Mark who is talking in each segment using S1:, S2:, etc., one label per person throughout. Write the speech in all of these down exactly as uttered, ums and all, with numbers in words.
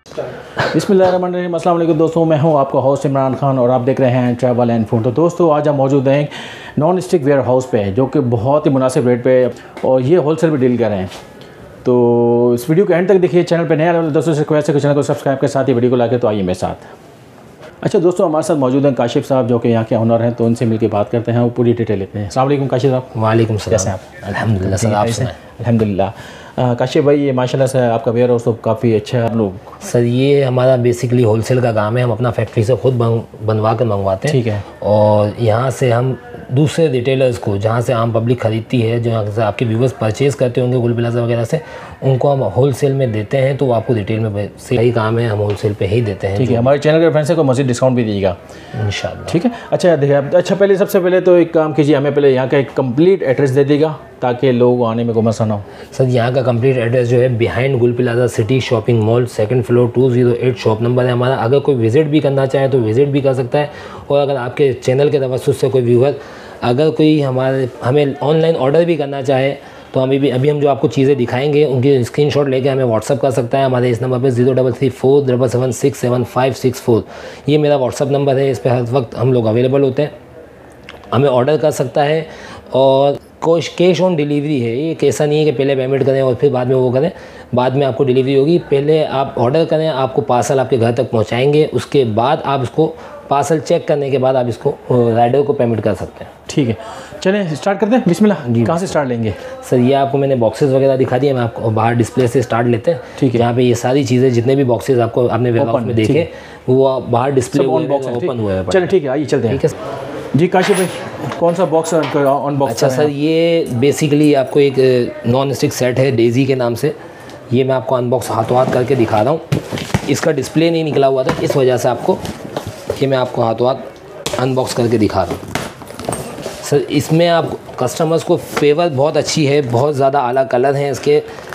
S1: बिस्मिल्लाहिर्रहमानिर्रहीम। अस्सलाम वालेकुम दोस्तों, मैं हूं आपका होस्ट इमरान खान और आप देख रहे हैं ट्रैवल एंड फूड। तो दोस्तों आज हम मौजूद हैं नॉन स्टिक वेयर हाउस पे, जो कि बहुत ही मुनासिब रेट पे और ये होलसेल में डील कर रहे हैं। तो इस वीडियो को एंड तक देखिए। चैनल पे नया दोस्तों से रिक्वेस्ट है कि चैनल को सब्सक्राइब के साथ ही वीडियो को लाके तो आइए मेरे साथ। अच्छा दोस्तों, हमारे साथ मौजूद हैं काशिफ साहब, जो कि यहाँ के ओनर हैं, तो उनसे मिलकर बात करते हैं, वो पूरी डिटेल लेते हैं। अस्सलाम वालेकुम काशिफ साहब।
S2: वालेकुम सलाम।
S1: कैसे हैं आप?
S2: अल्हम्दुलिल्लाह सर, आप सुनाएं?
S1: अल्हम्दुलिल्लाह। काशिफ भाई, ये माशाल्लाह से आपका वेयर हाउस तो काफ़ी अच्छा है। आप लोग
S2: सर ये हमारा बेसिकली होलसेल का काम है। हम अपना फैक्ट्री से खुद बनवा कर मंगवाते हैं।
S1: ठीक है।
S2: और यहाँ से हम दूसरे रिटेलर्स को, जहाँ से आम पब्लिक ख़रीदती है, जो यहाँ से आपके व्यूवर्स परचेज़ करते होंगे गुल प्लाजा वगैरह से, उनको हम होलसेल में देते हैं। तो आपको रिटेल में सही काम है, हम होलसेल पे ही देते हैं।
S1: ठीक है। हमारे चैनल के फ्रेंड्स से को मज़ीद डिस्काउंट भी दीजिएगा
S2: इंशाल्लाह।
S1: ठीक है। अच्छा देखिए, अच्छा पहले सबसे पहले तो एक काम कीजिए, हमें पहले यहाँ का एक कंप्लीट एड्रेस दे देगा ताकि लोग आने में कोई मसला ना हो।
S2: सर यहाँ का कंप्लीट एड्रेस जो है behind Gul Plaza city shopping mall, second floor, two zero eight shop number है हमारा। अगर कोई विज़िट भी करना चाहे तो विज़िट भी कर सकता है। और अगर आपके चैनल के तवज्जुह से कोई व्यूअर अगर कोई हमारे हमें ऑनलाइन ऑर्डर भी करना चाहे तो हमें भी अभी हम जो आपको चीज़ें दिखाएंगे उनकी स्क्रीनशॉट लेके हमें व्हाट्सअप कर सकता है। हमारे इस नंबर पे zero double three four double seven six seven five six four ये मेरा व्हाट्सअप नंबर है। इस पर हर वक्त हम लोग अवेलेबल होते हैं, हमें ऑर्डर कर सकता है। और कोई कैश ऑन डिलीवरी है, ये ऐसा नहीं है कि पहले पेमेंट करें और फिर बाद में वो करें, बाद में आपको डिलीवरी होगी। पहले आप ऑर्डर करें, आपको पार्सल आपके घर तक पहुंचाएंगे, उसके बाद आप इसको पार्सल चेक करने के बाद आप इसको राइडर को पेमेंट कर सकते हैं।
S1: ठीक है, चलें स्टार्ट करते हैं। बिस्मिल्लाह जी। कहाँ से स्टार्ट लेंगे?
S2: सर ये आपको मैंने बॉक्सेस वगैरह दिखा दिए, मैं आपको बाहर डिस्प्ले से स्टार्ट लेते हैं।
S1: ठीक है।
S2: यहाँ पे ये सारी चीज़ें जितने भी बॉक्सेस आपको आपने वेबसाइट में देखे वो बाहर डिस्प्ले ओपन हुए हैं।
S1: चलें ठीक है, आइए चलते हैं।
S2: ठीक है
S1: जी काशिफ भाई, कौन सा बॉक्स अनबॉक्स?
S2: अच्छा सर, ये बेसिकली आपको एक नॉन स्टिक सेट है डेजी के नाम से। ये मैं आपको अनबॉक्स हाथों हाथ करके दिखा रहा हूँ। इसका डिस्प्ले नहीं निकला हुआ था, इस वजह से आपको ये मैं आपको हाथों हाथ अनबॉक्स करके दिखा रहा हूँ। सर इसमें आप कस्टमर्स को फेवर बहुत अच्छी है, बहुत ज़्यादा आला कलर हैं इसके।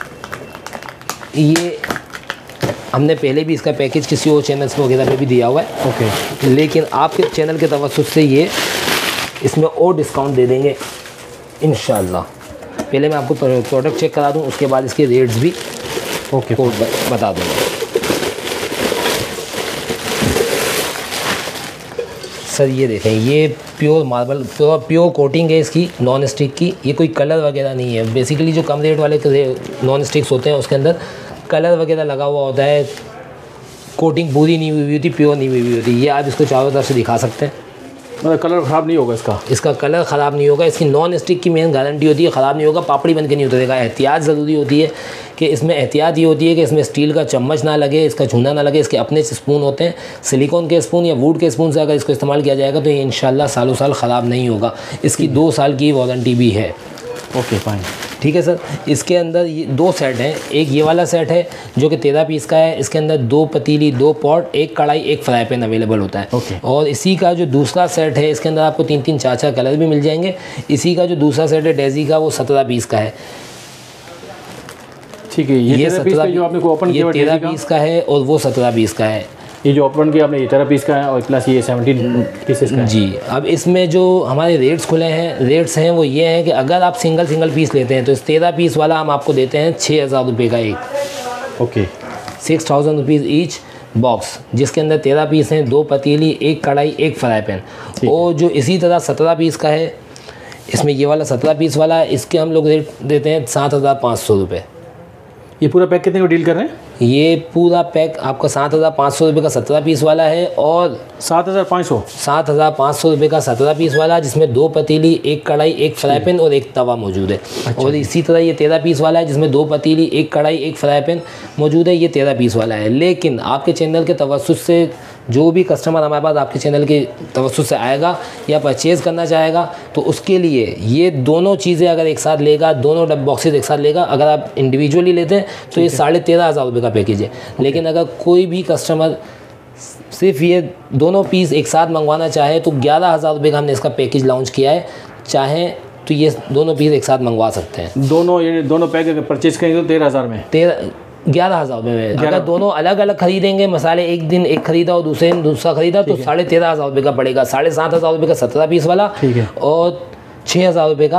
S2: ये हमने पहले भी इसका पैकेज किसी और चैनल्स वगैरह पे भी दिया हुआ है। ओके। लेकिन आपके चैनल के तवज्जुह से ये इसमें और डिस्काउंट दे देंगे इंशाल्लाह। पहले मैं आपको प्रोडक्ट चेक करा दूं, उसके बाद इसके रेट्स भी ओके बता दूँगा। सर ये देखें, ये pure marble pure pure coating है इसकी, नॉन स्टिक की। ये कोई कलर वगैरह नहीं है। बेसिकली जो कम रेट वाले नॉन स्टिक्स होते हैं उसके अंदर कलर वगैरह लगा हुआ होता है, कोटिंग पूरी नहीं हुई होती, प्योर नहीं हुई होती। ये आप इसको चारों तरफ से दिखा सकते हैं,
S1: मतलब कलर ख़राब नहीं होगा इसका
S2: इसका कलर ख़राब नहीं होगा। इसकी नॉन स्टिक की मेन गारंटी होती है ख़राब नहीं होगा, पापड़ी बन के नहीं उतरेगा। एहतियात ज़रूरी होती है कि इसमें एहतियात ये होती है कि इसमें स्टील का चम्मच ना लगे, इसका चूना ना लगे। इसके अपने स्पून होते हैं, सिलिकॉन के स्पून या वुड के स्पून से अगर इसको इस्तेमाल किया जाएगा तो ये इंशाल्लाह सालों साल ख़राब नहीं होगा। इसकी दो साल की वारंटी भी है।
S1: Okay fine.
S2: ठीक है सर। इसके अंदर ये दो सेट हैं। एक ये वाला सेट है जो कि तेरह पीस का है। इसके अंदर दो पतीली, दो पॉट, एक कढ़ाई, एक फ्राई पैन अवेलेबल होता है।
S1: okay.
S2: और इसी का जो दूसरा सेट है, इसके अंदर आपको तीन तीन चार चार कलर भी मिल जाएंगे। इसी का जो दूसरा सेट है डेजी का, वो सत्रह पीस का है।
S1: ठीक है। ये, ये सत्रह जो आपने को ओपन किया,
S2: तेरह पीस का है और वो सत्रह पीस का है।
S1: ये जो ओपन किया आपने ये तेरह पीस का है और प्लस ये सेवनटीन पीसेस का है।
S2: जी। अब इसमें जो हमारे रेट्स खुले हैं, रेट्स हैं वो ये हैं कि अगर आप सिंगल सिंगल पीस लेते हैं तो इस तेरह पीस वाला हम आपको देते हैं छः हज़ार रुपये का एक।
S1: Okay.
S2: Six thousand rupees each box, जिसके अंदर तेरह पीस हैं, दो पतीली, एक कढ़ाई, एक फ्राई पैन। और जो इसी तरह सत्रह पीस का है, इसमें ये वाला सत्रह पीस वाला है, इसके हम लोग रेट देते हैं सात हज़ार पाँच सौ रुपये।
S1: ये पूरा पैक कितने को डील कर रहे हैं?
S2: ये पूरा पैक आपका सात हज़ार पाँच सौ रुपये का सत्रह पीस वाला है और
S1: सात हज़ार पाँच सौ
S2: सात हज़ार पाँच सौ रुपये का सत्रह पीस वाला, जिसमें दो पतीली, एक कढ़ाई, एक फ्राई पैन और एक तवा मौजूद है। अच्छा। और इसी तरह ये तेरह पीस वाला है जिसमें दो पतीली, एक कढ़ाई, एक फ्राई पैन मौजूद है। ये तेरह पीस वाला है। लेकिन आपके चैनल के तवज्जुह से जो भी कस्टमर हमारे पास आपके चैनल के तवज्जुह से आएगा या परचेज़ करना चाहेगा तो उसके लिए ये दोनों चीज़ें अगर एक साथ लेगा, दोनों डब बॉक्सेस एक साथ लेगा। अगर आप इंडिविजुअली लेते हैं तो ये साढ़े तेरह हज़ार रुपये का पैकेज है। लेकिन अगर कोई भी कस्टमर सिर्फ ये दोनों पीस एक साथ मंगवाना चाहे तो ग्यारह हज़ार रुपये का हमने इसका पैकेज लॉन्च किया है। चाहें तो ये दोनों पीस एक साथ मंगवा सकते हैं।
S1: दोनों ये दोनों पैक अगर परचेज़ करेंगे तो तेरह हज़ार में
S2: तेरह ग्यारह हज़ार रुपये में। अगर दोनों अलग अलग खरीदेंगे, मसाले एक दिन एक खरीदा और दूसरे दिन दूसरा खरीदा तो साढ़े तेरह हज़ार रुपये का पड़ेगा। साढ़े सात हज़ार रुपये का सत्रह पीस वाला और छः हज़ार रुपये का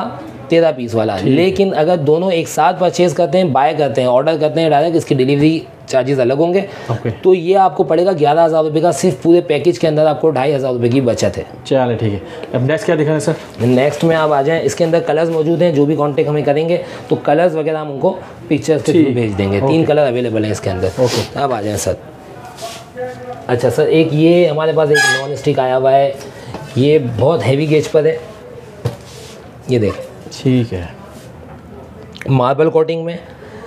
S2: तेरह पीस वाला। लेकिन अगर दोनों एक साथ परचेज करते हैं, बाय करते हैं, ऑर्डर करते हैं डायरेक्ट, इसकी डिलीवरी चार्जेस अलग होंगे।
S1: okay.
S2: तो ये आपको पड़ेगा ग्यारह हज़ार रुपये का, सिर्फ पूरे पैकेज के अंदर आपको ढाई हज़ार रुपये की बचत है।
S1: चलिए ठीक है, अब नेक्स्ट क्या दिखा रहे हैं सर?
S2: नेक्स्ट में आप आ जाएं, इसके अंदर कलर्स मौजूद हैं, जो भी कांटेक्ट हमें करेंगे तो कलर्स वगैरह हम उनको पिक्चर्स के थ्रू भेज देंगे। तीन कलर अवेलेबल हैं इसके अंदर।
S1: ओके,
S2: अब आ जाएँ सर। अच्छा सर, एक ये हमारे पास एक नॉन स्टिक आया हुआ है, ये बहुत हैवी गेज पर है, ये देखें।
S1: ठीक है,
S2: मार्बल कोटिंग में,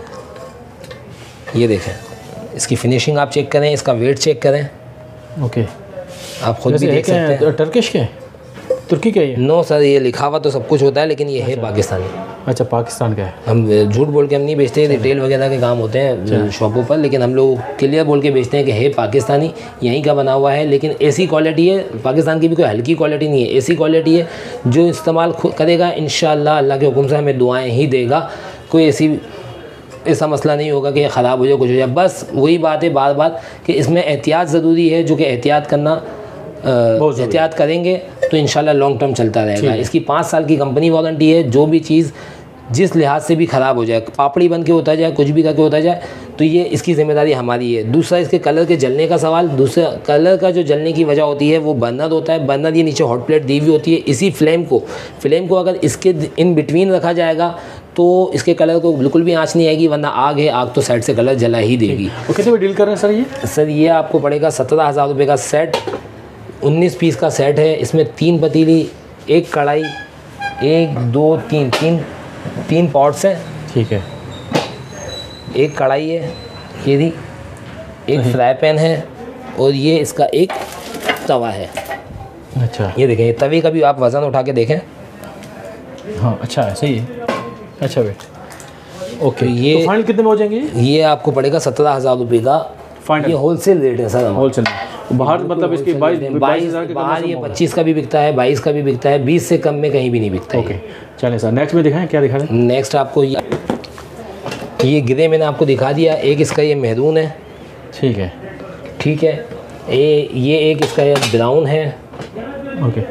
S2: ये देखें, इसकी फिनिशिंग आप चेक करें, इसका वेट चेक करें।
S1: ओके,
S2: आप खुद भी देख सकते हैं।
S1: टर्किश के, तुर्की का ये?
S2: नो सर, ये लिखा हुआ तो सब कुछ होता है, लेकिन ये है पाकिस्तानी।
S1: अच्छा, पाकिस्तान का है।
S2: हम झूठ बोल के हम नहीं बेचते, रिटेल वगैरह के काम होते हैं शॉपों पर, लेकिन हम लोग क्लियर बोल के बेचते हैं कि है पाकिस्तानी, यहीं का बना हुआ है। लेकिन ऐसी क्वालिटी है, पाकिस्तान की भी कोई हल्की क्वालिटी नहीं है, ऐसी क्वालिटी है जो इस्तेमाल खुद करेगा इंशाअल्लाह अल्लाह के हुक्म से हमें दुआएँ ही देगा। कोई ऐसी ऐसा मसला नहीं होगा कि ख़राब हो जाए, कुछ हो जाए। बस वही बात है बार बार कि इसमें एहतियात ज़रूरी है, जो कि एहतियात करना एहतियात करेंगे तो इंशाल्लाह लॉन्ग टर्म चलता रहेगा। इसकी पाँच साल की कंपनी वारंटी है। जो भी चीज़ जिस लिहाज से भी ख़राब हो जाए, पापड़ी बन के होता जाए, कुछ भी करके होता जाए, तो ये इसकी ज़िम्मेदारी हमारी है। दूसरा, इसके कलर के जलने का सवाल, दूसरा कलर का जो जलने की वजह होती है वो बर्नर होता है। बर्नर ये नीचे हॉट प्लेट दी हुई होती है। इसी फ्लेम को फ्लेम को अगर इसके इन बिटवीन रखा जाएगा तो इसके कलर को बिल्कुल भी आँच नहीं आएगी, वरना आग है, आग तो साइड से कलर जला ही देगी।
S1: और कितने में डील कर रहे हैं सर ये?
S2: सर ये आपको पड़ेगा सत्रह हज़ार रुपये का सेट, उन्नीस पीस का सेट है। इसमें तीन पतीली, एक कढ़ाई, एक दो तीन तीन तीन पॉट्स हैं।
S1: ठीक है,
S2: एक कढ़ाई है, ये दी, एक फ्राई पैन है, और ये इसका एक तवा है।
S1: अच्छा,
S2: ये देखें, तवे का भी आप वज़न उठा के देखें।
S1: हाँ अच्छा है, सही है। अच्छा वेट, ओके।
S2: ये
S1: तो फाइनल कितने में हो जाएंगे?
S2: ये आपको पड़ेगा सत्रह हज़ार रुपये का फाइनल। ये होलसेल रेट है सर,
S1: होलसेल बाहर मतलब इसकी बाईस बाईस हज़ार के
S2: बाहर ये पच्चीस का भी बिकता है, बाईस का भी बिकता है, बीस से कम में कहीं भी नहीं बिकता है।
S1: ओके, चलिए सर नेक्स्ट में दिखाएं, क्या दिखा रहे हैं?
S2: नेक्स्ट आपको ये, ये ग्रे मैंने आपको दिखा दिया, एक इसका ये मेहरून है।
S1: ठीक है,
S2: ठीक है, ये ये एक इसका ये ब्राउन है।
S1: ओके,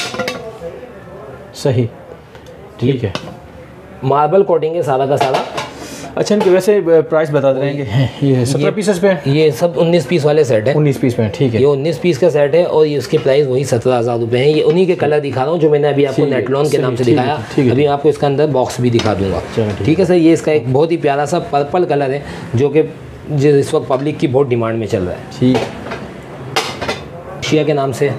S1: सही, ठीक है।
S2: मार्बल कोटिंग है सारा का सारा।
S1: अच्छा, इनके वैसे प्राइस बता दे रहे हैं कि ये सत्रह पीसेस पे है?
S2: ये सब उन्नीस पीस वाले सेट है।
S1: उन्नीस पीस पे, ठीक है।
S2: ये उन्नीस पीस का सेट है और ये उसके प्राइस वही सत्रह हज़ार रुपये हैं। ये उन्हीं के कलर दिखा रहा हूँ जो मैंने अभी आपको नेटलॉन के नाम से दिखाया। अभी आपको इसका अंदर बॉक्स भी दिखा दूंगा। ठीक है सर, ये इसका एक बहुत ही प्यारा सा पर्पल कलर है जो कि इस वक्त पब्लिक की बहुत डिमांड में चल रहा है।
S1: ठीक,
S2: शिया के नाम से।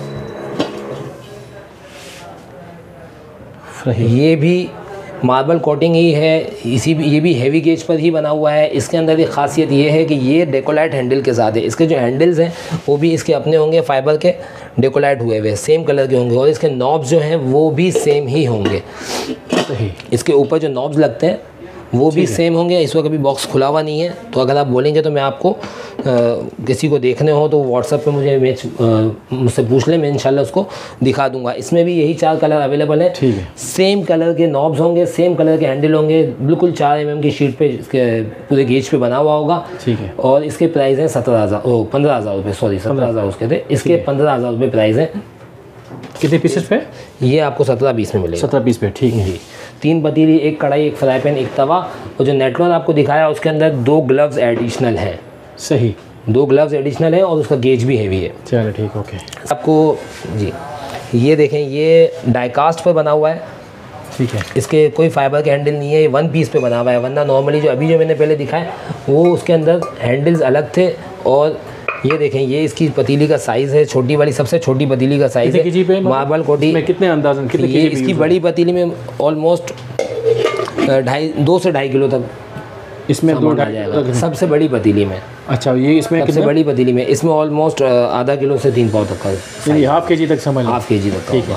S2: ये भी मार्बल कोटिंग ही है, इसी भी ये भी हैवी गेज पर ही बना हुआ है। इसके अंदर एक खासियत ये है कि ये डेकोलाइट हैंडल के साथ है। इसके जो हैंडल्स हैं वो भी इसके अपने होंगे, फाइबर के डेकोलाइट हुए हुए सेम कलर के होंगे, और इसके नॉब्स जो हैं वो भी सेम ही होंगे। इसके ऊपर जो नॉब्स लगते हैं वो भी सेम होंगे। इस वक्त अभी बॉक्स खुला हुआ नहीं है, तो अगर आप बोलेंगे तो मैं आपको आ, किसी को देखने हो तो व्हाट्सएप पे मुझे मैच मुझसे पूछ लें, मैं इंशाल्लाह उसको दिखा दूंगा। इसमें भी यही चार कलर अवेलेबल है।
S1: ठीक है, सेम
S2: कलर के नॉब्स होंगे, सेम कलर के हैंडल होंगे, बिल्कुल चार एम एम की शीट पे इसके पूरे गेज पे बना हुआ होगा।
S1: ठीक है,
S2: और इसके प्राइस हैं सत्रह हज़ार ओ पंद्रह हज़ार रुपये सॉरी सत्रह हज़ार उसके थे, इसके पंद्रह हज़ार रुपये प्राइस हैं।
S1: कितने पीसेस पे?
S2: ये आपको सत्रह बीस में मिलेगा।
S1: सत्रह पीस पे, ठीक है जी।
S2: तीन पतीली, एक कढ़ाई, एक फ्राई पैन, एक तवा, और जो नेटलॉन आपको दिखाया उसके अंदर दो ग्लव्स एडिशनल हैं।
S1: सही,
S2: दो ग्लव्स एडिशनल है और उसका गेज भी हैवी है।
S1: चलो ठीक, ओके।
S2: आपको जी ये देखें, ये डाइकास्ट पर बना हुआ है।
S1: ठीक है,
S2: इसके कोई फाइबर के हैंडल नहीं है, ये वन पीस पे बना हुआ है। वरना नॉर्मली जो अभी जो मैंने पहले दिखाया वो उसके अंदर हैंडल्स अलग थे। और ये देखें, ये इसकी पतीली का साइज़ है, छोटी वाली सबसे छोटी पतीली का साइज़ है। मार्बल कोटी में
S1: कितने अंदाज़न कितने
S2: ये इसकी बड़ी पतीली में ऑलमोस्ट ढाई दो से ढाई किलो तक
S1: इसमें दो
S2: आ जाएगा, सबसे बड़ी पतीली में।
S1: अच्छा, ये इसमें
S2: सबसे बड़ी पतीली में इसमें ऑलमोस्ट आधा किलो से तीन पाव तक का,
S1: यानी हाफ के जी तक समझ लो,
S2: हाफ के जी तक।
S1: ठीक है।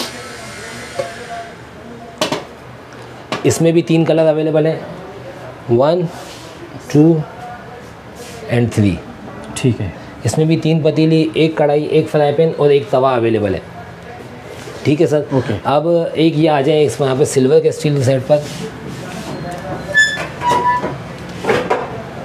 S2: इसमें भी तीन कलर अवेलेबल हैं, वन टू एंड थ्री।
S1: ठीक है,
S2: इसमें भी तीन पतीली, एक कढ़ाई, एक फ्राई पैन और एक तवा अवेलेबल है। ठीक है सर,
S1: ओके।
S2: अब एक ये आ जाए इसमें यहाँ पे सिल्वर के स्टील सेट पर।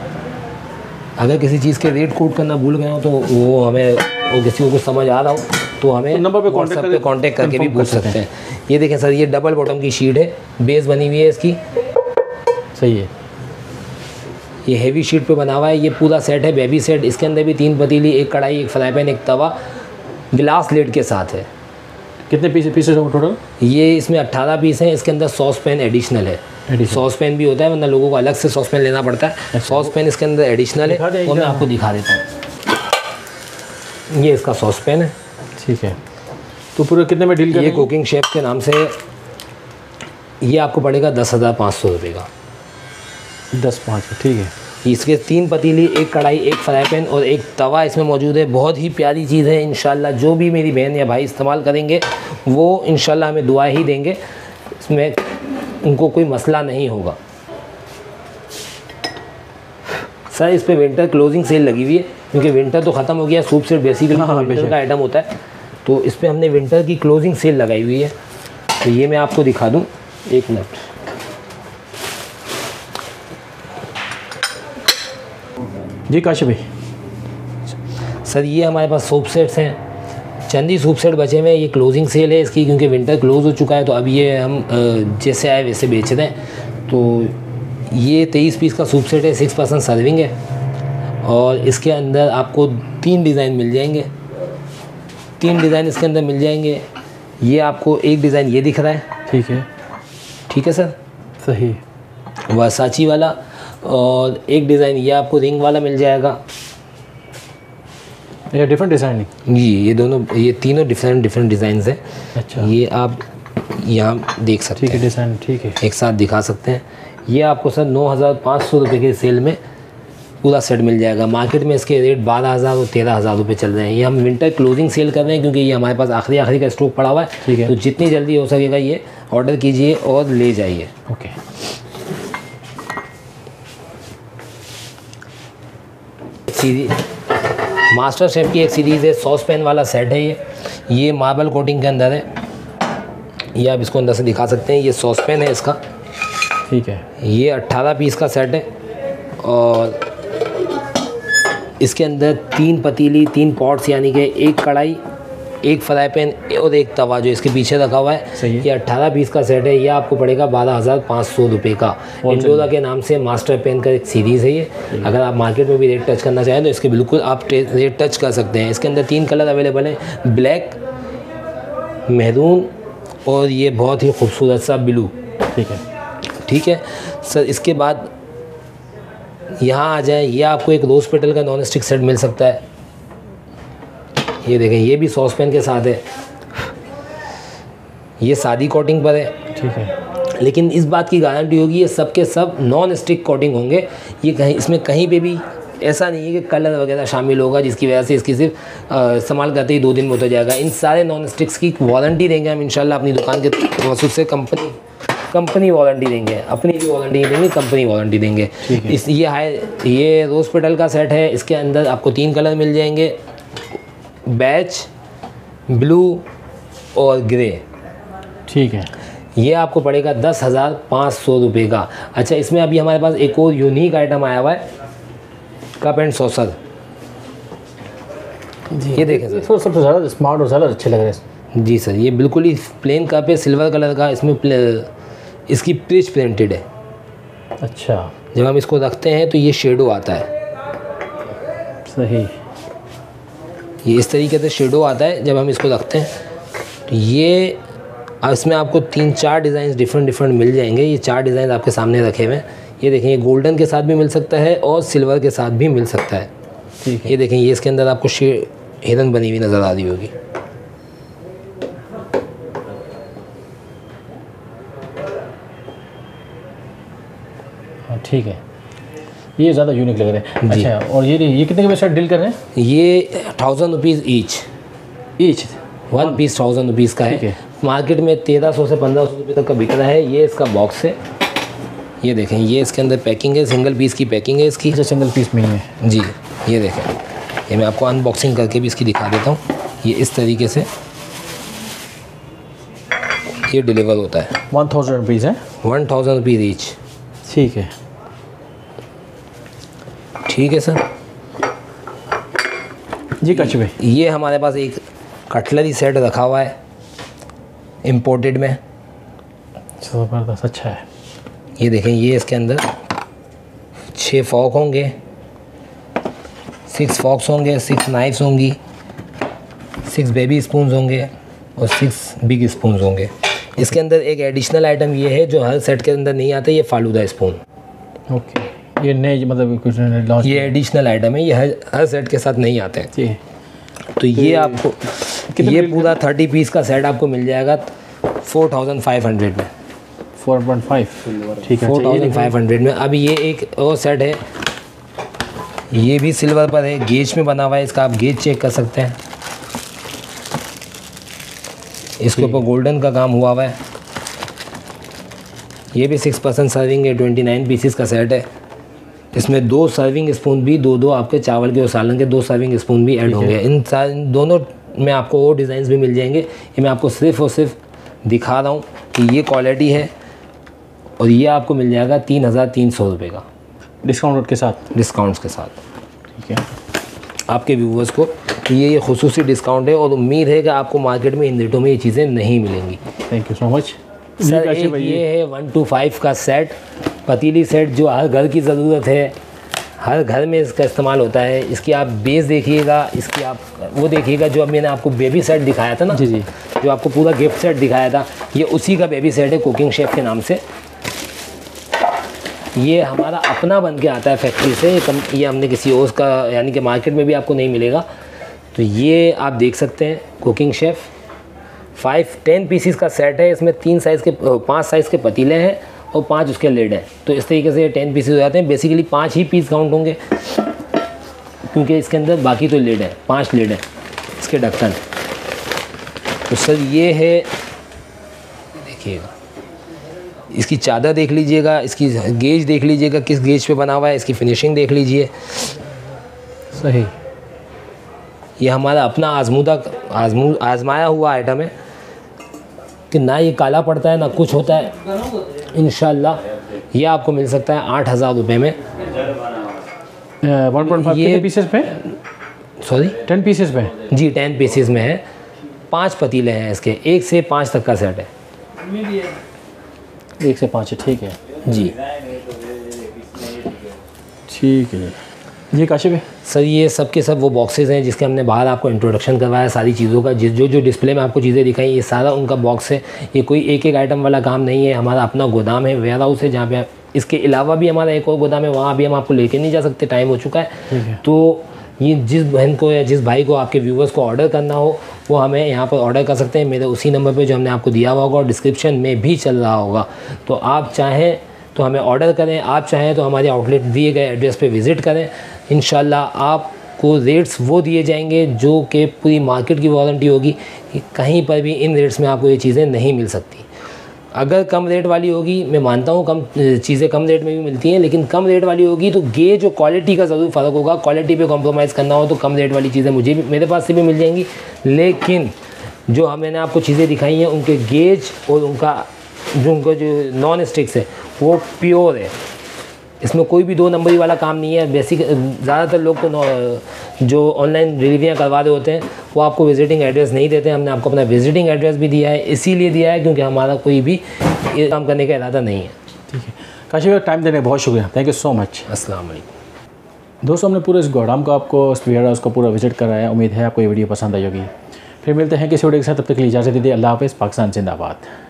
S2: अगर किसी चीज़ के रेट कोट करना भूल गए हो तो वो हमें वो किसी को कुछ समझ आ रहा हो तो हमें
S1: तो नंबर पे
S2: व्हाट्सएप पे कांटेक्ट करके भी
S1: confirm
S2: पूछ
S1: कर
S2: सकते हैं। ये देखें सर, ये डबल बॉटम की शीट है, बेस बनी हुई है इसकी,
S1: सही है।
S2: ये हेवी शीट पे बना हुआ है। ये पूरा सेट है बेबी सेट। इसके अंदर भी तीन पतीली, एक कढ़ाई, एक फ्राई पैन, एक तवा, गिलास लेड के साथ है।
S1: कितने पीस पीसेस हो टोटल?
S2: ये इसमें अट्ठारह पीस हैं। इसके अंदर सॉस पैन एडिशनल है। सॉस पैन भी होता है, वरना लोगों को अलग से सॉस पैन लेना पड़ता है। सॉस पैन इसके अंदर एडिशनल है, वो मैं आपको दिखा देता हूँ। ये इसका सॉस पैन है।
S1: ठीक है, तो पूरे कितने में डील करेंगे?
S2: ये कुकिंग शेफ के नाम से ये आपको पड़ेगा दस हज़ार पाँच सौ रुपये का।
S1: दस पाँच, ठीक है।
S2: इसके तीन पतीली, एक कढ़ाई, एक फ्राई पैन और एक तवा इसमें मौजूद है। बहुत ही प्यारी चीज़ है। इंशाल्लाह जो भी मेरी बहन या भाई इस्तेमाल करेंगे वो इंशाल्लाह हमें दुआ ही देंगे, इसमें उनको कोई मसला नहीं होगा। सर इस पे विंटर क्लोजिंग सेल लगी हुई है, क्योंकि विंटर तो ख़त्म हो गया। सूप सेट बेसिकली
S1: हाँ, हाँ,
S2: विंटर का आइटम होता है, तो इस पर हमने विंटर की क्लोजिंग सेल लगाई हुई है। तो ये मैं आपको दिखा दूँ, एक मिनट।
S1: जी काशिफ भाई,
S2: सर ये हमारे पास सूप सेट्स हैं, चंदी सूप सेट बचे हुए हैं। ये क्लोजिंग सेल है इसकी, क्योंकि विंटर क्लोज हो चुका है, तो अब ये हम जैसे आए वैसे बेच रहे हैं। तो ये तेईस पीस का सूप सेट है, सिक्स परसेंट सर्विंग है, और इसके अंदर आपको तीन डिज़ाइन मिल जाएंगे। तीन डिज़ाइन इसके अंदर मिल जाएंगे। ये आपको एक डिज़ाइन ये दिख रहा है,
S1: ठीक है,
S2: ठीक है सर,
S1: सही,
S2: वर्साची वाला, और एक डिज़ाइन ये आपको रिंग वाला मिल जाएगा।
S1: ये डिफरेंट डिज़ाइन
S2: जी, ये दोनों, ये तीनों डिफरेंट डिफरेंट डिज़ाइंस हैं।
S1: अच्छा,
S2: ये आप यहाँ देख सकते
S1: ठीक है,
S2: हैं,
S1: डिज़ाइन ठीक है,
S2: एक साथ दिखा सकते हैं। ये आपको सर नौ हज़ार पाँच सौ रुपये के सेल में पूरा सेट मिल जाएगा। मार्केट में इसके रेट बारह हज़ार और तेरह हज़ार रुपये चल रहे हैं। ये हम विंटर क्लोजिंग सेल कर रहे हैं, क्योंकि ये हमारे पास आखिरी आखिरी का स्टॉक पड़ा हुआ है।
S1: ठीक है,
S2: तो जितनी जल्दी हो सकेगा ये ऑर्डर कीजिए और ले जाइए।
S1: ओके।
S2: सीरीज मास्टर शेफ की एक सीरीज़ है, सॉस पैन वाला सेट है। ये ये मार्बल कोटिंग के अंदर है। ये आप इसको अंदर से दिखा सकते हैं। ये सॉस पैन है इसका,
S1: ठीक है।
S2: ये अट्ठारह पीस का सेट है, और इसके अंदर तीन पतीली, तीन पॉट्स, यानी कि एक कढ़ाई, एक फ्राई पैन और एक तवा जो इसके पीछे रखा हुआ है।
S1: सही है।
S2: ये अट्ठारह पीस का सेट है। ये आपको पड़ेगा बारह हज़ार पाँच सौ रुपये का। इंडोरा के नाम से मास्टर पेन का एक सीरीज़ है ये। अगर आप मार्केट में भी रेट टच करना चाहें तो इसके बिल्कुल आप रेट टच कर सकते हैं। इसके अंदर तीन कलर अवेलेबल हैं, ब्लैक, मैरून और ये बहुत ही खूबसूरत सा ब्लू।
S1: ठीक है,
S2: ठीक है सर। इसके बाद यहाँ आ जाए, ये आपको एक रोज़ पेटल का नॉन स्टिक सेट मिल सकता है। ये देखें, ये भी सॉस पैन के साथ है। ये सादी कोटिंग पर है,
S1: ठीक है,
S2: लेकिन इस बात की गारंटी होगी ये सब के सब नॉन स्टिक कोटिंग होंगे। ये कहीं, इसमें कहीं पे भी ऐसा नहीं है कि कलर वगैरह शामिल होगा जिसकी वजह से इसकी सिर्फ इस्तेमाल करते ही दो दिन में उतर जाएगा। इन सारे नॉन स्टिक्स की वारंटी देंगे हम इंशाल्लाह अपनी दुकान के वसूल से। कंपनी कंपनी वारंटी देंगे, अपनी भी वारंटी नहीं देंगे, कंपनी वारंटी देंगे। इस ये है, ये रोज़ पेटल का सेट है। इसके अंदर आपको तीन कलर मिल जाएंगे, बैच, ब्लू और ग्रे।
S1: ठीक है।
S2: ये आपको पड़ेगा दस हज़ार पाँच सौ रुपये का। अच्छा, इसमें अभी हमारे पास एक और यूनिक आइटम आया हुआ है, कप एंड सॉसर। ये देखें सर,
S1: तो सबसे ज़्यादा स्मार्ट और ज़्यादा अच्छे लग रहे हैं।
S2: जी सर, ये बिल्कुल ही प्लेन कप है, सिल्वर कलर का। इसमें इसकी पिच प्रिंटेड है।
S1: अच्छा,
S2: जब हम इसको रखते हैं तो ये शेडो आता है।
S1: सही,
S2: ये इस तरीके से शेडो आता है जब हम इसको रखते हैं। तो ये इसमें आपको तीन चार डिज़ाइन डिफरेंट डिफरेंट मिल जाएंगे। ये चार डिज़ाइन आपके सामने रखे हुए हैं। ये देखें, ये गोल्डन के साथ भी मिल सकता है और सिल्वर के साथ भी मिल सकता है।
S1: ठीक है।
S2: ये देखें, ये इसके अंदर आपको शे हिरन बनी हुई नज़र आ रही होगी।
S1: हाँ, ठीक है, ये ज़्यादा यूनिक लग रहे हैं। अच्छा, और ये ये कितने के साथ डील कर रहे हैं?
S2: ये thousand rupees each
S1: each
S2: one piece thousand rupees का है।
S1: है।
S2: मार्केट में तेरह सौ से पंद्रह सौ रुपये तक का बिक रहा है। ये इसका बॉक्स है। ये देखें, ये इसके अंदर पैकिंग है, सिंगल पीस की पैकिंग है इसकी।
S1: अच्छा, सिंगल पीस में ही है
S2: जी। ये देखें, ये मैं आपको अनबॉक्सिंग करके भी इसकी दिखा देता हूँ। ये इस तरीके से ये डिलीवर होता है।
S1: वन थाउजेंड रुपीज़ है,
S2: वन थाउजेंड रुपीज़ ईच।
S1: ठीक है,
S2: ठीक है सर
S1: जी काशिफ भाई।
S2: ये हमारे पास एक कटलरी सेट रखा हुआ है इम्पोर्टेड में।
S1: ज़बरदस्त, अच्छा है।
S2: ये देखें, ये इसके अंदर छः फॉक होंगे, सिक्स फॉक्स होंगे, सिक्स नाइफ्स होंगी, सिक्स बेबी स्पून्स होंगे और सिक्स बिग स्पून्स होंगे। इसके अंदर एक एडिशनल आइटम ये है जो हर सेट के अंदर नहीं आता, ये फालूदा स्पून।
S1: ओके, ये नए मतलब कुछ लॉन्च,
S2: ये एडिशनल आइटम है, ये हर हर सेट के साथ नहीं आते हैं।
S1: जी,
S2: तो ये आपको ये पूरा थर्टी पीस का सेट आपको मिल जाएगा फोर थाउजेंड फाइव हंड्रेड में।
S1: फोर पॉइंट फाइव, ठीक है,
S2: फोर थाउजेंड फाइव हंड्रेड में। अब ये एक और सेट है, ये भी सिल्वर पर है, गेज में बना हुआ है, इसका आप गेज चेक कर सकते हैं। इसके ऊपर गोल्डन का काम हुआ हुआ है। ये भी सिक्स परसेंट सर्विंग है, ट्वेंटी नाइन पीसीस का सेट है। इसमें दो सर्विंग स्पून भी, दो दो आपके चावल के और सालन के दो सर्विंग स्पून भी ऐड होंगे। इन इन दोनों में आपको और डिज़ाइंस भी मिल जाएंगे। ये मैं आपको सिर्फ और सिर्फ दिखा रहा हूँ कि ये क्वालिटी है और ये आपको मिल जाएगा तीन हज़ार तीन सौ रुपये का
S1: डिस्काउंट के साथ,
S2: डिस्काउंट्स के साथ।
S1: ठीक है,
S2: आपके व्यूवर्स को ये ये खुसूसी डिस्काउंट है और उम्मीद है कि आपको मार्केट में इन रेटों में ये चीज़ें नहीं मिलेंगी।
S1: Thank you so much
S2: sir. एक ये है वन टू फाइव का सेट, पतीली सेट, जो हर घर की ज़रूरत है, हर घर में इसका इस्तेमाल होता है। इसकी आप बेस देखिएगा, इसकी आप वो देखिएगा जो अब मैंने आपको बेबी सेट दिखाया था ना,
S1: जी जी,
S2: जो आपको पूरा गिफ्ट सेट दिखाया था, ये उसी का बेबी सेट है, कुकिंग शेफ के नाम से। ये हमारा अपना बन के आता है फैक्ट्री से, ये कम ये हमने किसी और का, यानी कि मार्केट में भी आपको नहीं मिलेगा। तो ये आप देख सकते हैं, cooking chef five ten pieces का सेट है। इसमें तीन साइज़ के पांच साइज़ के पतीले हैं और पांच उसके लेड हैं। तो इस तरीके से टेन पीसेस हो जाते हैं। बेसिकली पांच ही पीस काउंट होंगे क्योंकि इसके अंदर बाकी तो लेड है, पांच लेड है इसके ढक्कन। तो सर ये है, देखिएगा, इसकी चादर देख लीजिएगा, इसकी गेज देख लीजिएगा किस गेज पे बना हुआ है, इसकी फिनिशिंग देख लीजिए।
S1: सही,
S2: ये हमारा अपना आजमूदा आजमू आजमाया हुआ आइटम है कि ना ये काला पड़ता है ना कुछ होता है। इंशाल्लाह ये आपको मिल सकता है आठ हज़ार रुपये में।
S1: वन पॉइंट फाइव
S2: ये
S1: पीसेस पे,
S2: सॉरी
S1: टेन पीसेस पे,
S2: जी टेन पीसेस में है। पांच पतीले हैं इसके, एक से पाँच तक का सेट है।
S1: एक से पाँच है, ठीक है
S2: जी,
S1: ठीक है जी। काशिफ है
S2: सर, ये सब के सब वो बॉक्सेस हैं जिसके हमने बाहर आपको इंट्रोडक्शन करवाया सारी चीज़ों का। जिस जो जो डिस्प्ले में आपको चीज़ें दिखाई, ये सारा उनका बॉक्स है। ये कोई एक एक आइटम वाला काम नहीं है। हमारा अपना गोदाम है, वेयर हाउस है, जहाँ पे इसके अलावा भी हमारा एक और गोदाम है, वहाँ भी हम आपको लेके नहीं जा सकते, टाइम हो चुका है। तो ये जिस बहन को या जिस भाई को आपके व्यूवर्स को ऑर्डर करना हो, वो हमें यहाँ पर ऑर्डर कर सकते हैं मेरे उसी नंबर पे जो हमने आपको दिया हुआ होगा और डिस्क्रिप्शन में भी चल रहा होगा। तो आप चाहें तो हमें ऑर्डर करें, आप चाहें तो हमारे आउटलेट दिए गए एड्रेस पे विज़िट करें। इंशाल्लाह आपको रेट्स वो दिए जाएंगे जो कि पूरी मार्केट की वारंटी होगी कि कहीं पर भी इन रेट्स में आपको ये चीज़ें नहीं मिल सकती। अगर कम रेट वाली होगी, मैं मानता हूँ कम चीज़ें कम रेट में भी मिलती हैं, लेकिन कम रेट वाली होगी तो गेज और क्वालिटी का ज़रूर फ़र्क होगा। क्वालिटी पे कॉम्प्रोमाइज़ करना हो तो कम रेट वाली चीज़ें मुझे भी, मेरे पास से भी मिल जाएंगी, लेकिन जो हम मैंने आपको चीज़ें दिखाई हैं उनके गेज और उनका जो उनका जो नॉन स्टिक्स है वो प्योर है। इसमें कोई भी दो नंबरी वाला काम नहीं है। बेसिक ज़्यादातर लोग तो जो ऑनलाइन डिलीवरियाँ करवा रहे होते हैं वो आपको विजिटिंग एड्रेस नहीं देते। हमने आपको अपना विजिटिंग एड्रेस भी दिया है, इसीलिए दिया है क्योंकि हमारा कोई भी ये काम करने का इरादा नहीं है।
S1: ठीक है काशिफ, टाइम देने बहुत शुक्रिया, थैंक यू सो मच।
S2: अस्सलाम वालेकुम।
S1: दोस्तों, हमने पूरे इस गोदाम को आपको इस वेयर हाउस को पूरा विजिट कराया। उम्मीद है आपको ये वीडियो पसंद आई होगी। फिर मिलते हैं किसी वीडियो के साथ, तब तक के लिए इजाज़त दीजिए। अल्लाह हाफ़िज़। पाकिस्तान जिंदाबाद।